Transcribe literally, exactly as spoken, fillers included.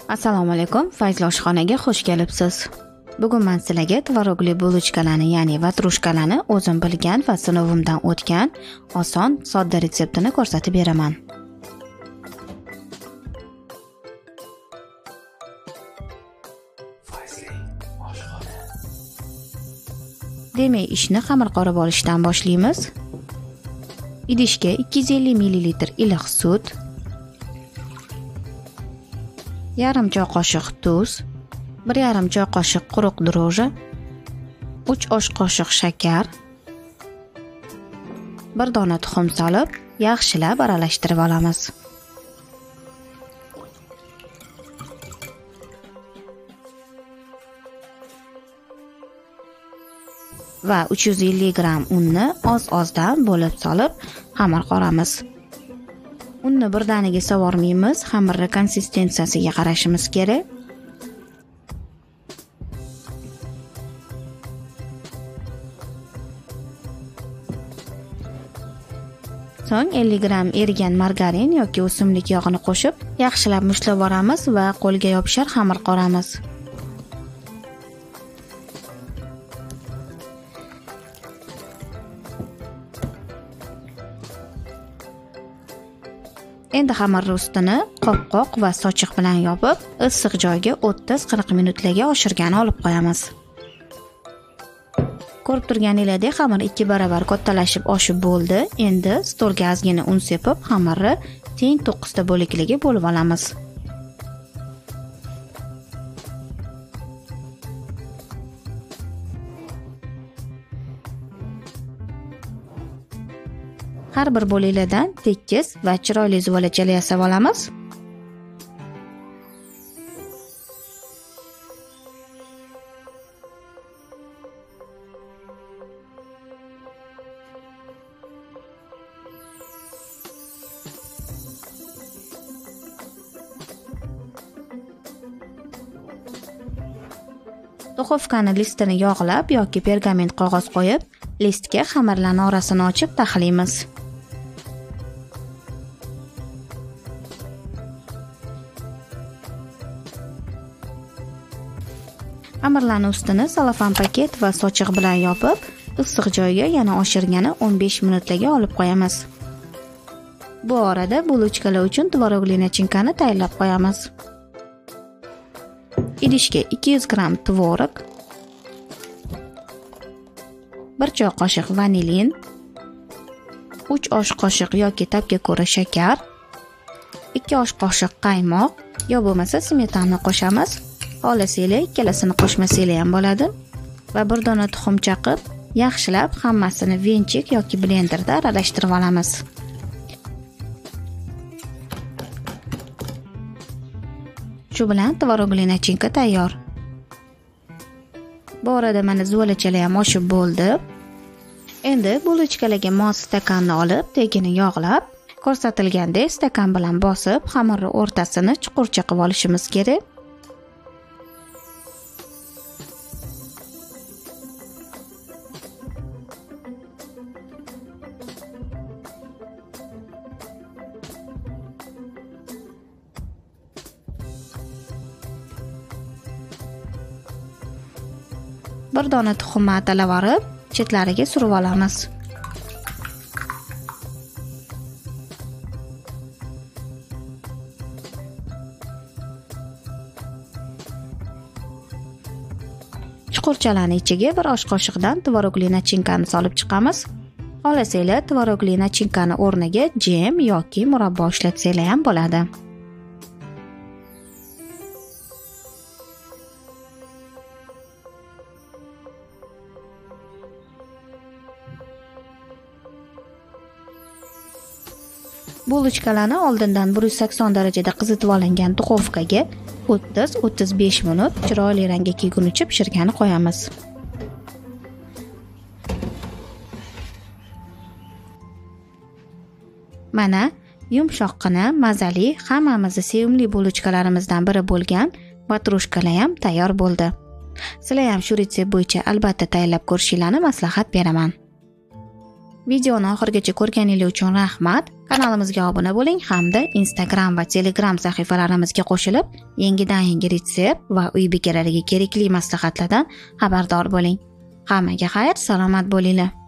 Assalomu alaykum, Fayzli oshxonaga xush kelibsiz. Bugun men sizlarga tvorogli bulochkalarni, ya'ni vatrushkalarni o'zim bilgan va sinovimdan o'tgan oson, sodda retseptini ko'rsatib beraman. Fayzli oshxona. Demak, ishni xamir qorib olishdan boshlaymiz. Idishga ikki yuz ellik millilitr iliq sut, yarim choy qoshiq tuz, bir yarim choy qoshiq quruq droji, uch osh qoshiq shakar, bir dona tuxum solib, yaxshilab aralashtirib olamiz. Va uch yuz ellik gramm unni oz-ozdan bo'lib solib, xamir qoramiz. Unni birdaniga sovormaymiz, xamirning konsistensiyasiga qarashimiz kerak. So'ng ellik gramm erigan margarin yoki o'simlik yog'ini qo'shib, yaxshilab mushlab olamiz va qo'lga yopishar xamir qoramiz. Endi xamirning ustini qopqoq va sochiq bilan yopib, issiq joyga o'ttiz qirq minutlarga oshirgani olib qo'yamiz. Ko'rib turganingizdek, xamir ikki barobar kattalashib oshib bo'ldi. Endi stolga ozgina un sepib, xamirni teng to'qqizta bo'laklarga bo'lib olamiz. Har bir bo'laklardan tekis va chiroyli zuvalachalar yasab olamiz. Duxovkani listini yog'lab yoki pergament qog'oz qo'yib, listga xamirlarning orasini ochib taxlaymiz. Xamirlarning ustini salofan paket va sochiq bilan yopib, issiq joyga yana oshirgani o'n besh minutlarga olib qo'yamiz. Bu orada bulochkalar uchun tvorogli nachinkani tayyorlab qo'yamiz. Idishga ikki yuz gramm tvorog, bir choy qoshiq vanilin, uch osh qoshiq yoki tabga ko'ra shakar, ikki osh qoshiq qaymoq, yo bo'lmasa smetana qo'shamiz. Xohlasanglar ikkalasini qo'shmasanglar ham bo'ladi va bir dona tuxum chaqib, yaxshilab hammasini venchik yoki blenderda aralashtirib olamiz. Shu bilan tvorogli nachinka tayyor. Bu orada mana zuvalachalar ham oshib bo'ldi. Endi bulochkalarga mos stakanni olib, tagini yog'lab, ko'rsatilgandek stakan bilan bosib, xamirning o'rtasini chuqurcha qilib olishimiz kerak. Bir dona tuxumni atalab olib, chetlariga surib olamiz. Chuqurchalarning ichiga bir osh qoshiqdan tvorogli nachinkani solib chiqamiz. Xohlasanglar tvorogli nachinkani o'rniga jem yoki murabbo ishlatsanglar ham bo'ladi. Bulochkalarni oldindan bir yuz sakson darajada qizitib olingan duxovkaga o'ttiz o'ttiz besh minut chiroyli rangga kelgunicha pishirgani qo'yamiz. Mana yumshoqqina, mazali, hammamizni sevimli bulochkalarimizdan biri bo'lgan vatrushkalar ham tayyor bo'ldi. Sizlar ham shu retsept bo'yicha albatta tayyorlab ko'rishingizni maslahat beraman. Videoni oxirigacha ko'rganingiz uchun rahmat. Kanalimizga obuna bo'ling hamda Instagram va Telegram sahifalarimizga qo'shilib, yangidan-yangi retsept va uy bekalariga kerakli maslahatlardan xabardor bo'ling. Hammaga xayr, salomat bo'linglar.